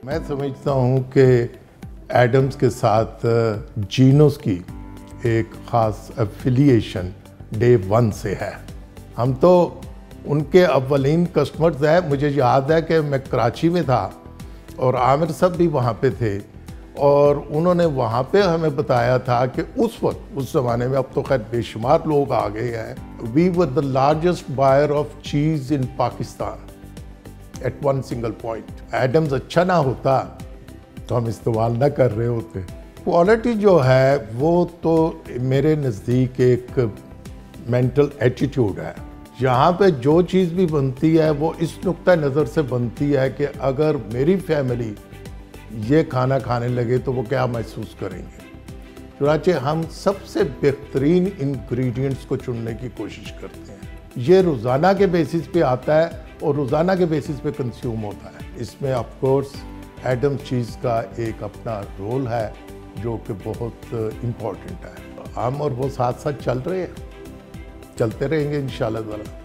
मैं समझता हूँ कि एडम्स के साथ जीनोस की एक ख़ास एफिलिएशन डे 1 से है। हम तो उनके अव्वलीन कस्टमर्स हैं। मुझे याद है कि मैं कराची में था और आमिर साहब भी वहाँ पे थे और उन्होंने वहाँ पे हमें बताया था कि उस वक्त, उस ज़माने में, अब तो खैर बेशुमार लोग आ गए हैं, we were the largest buyer of cheese in Pakistan at one single point. Adams अच्छा ना होता तो हम इस्तेमाल ना कर रहे होते। क्वालिटी जो है वो तो मेरे नज़दीक एक मेंटल एटीट्यूड है। यहाँ पे जो चीज़ भी बनती है वो इस नुक्ता नज़र से बनती है कि अगर मेरी फैमिली ये खाना खाने लगे तो वो क्या महसूस करेंगे। चुनांचे हम सबसे बेहतरीन इंग्रेडिएंट्स को चुनने की कोशिश करते हैं। ये रोज़ाना के बेसिस पे आता है और रोज़ाना के बेसिस पे कंज्यूम होता है। इसमें ऑफ कोर्स एडम चीज़ का एक अपना रोल है जो कि बहुत इम्पोर्टेंट है। हम और वो साथ साथ चल रहे हैं, चलते रहेंगे इंशाल्लाह ताला।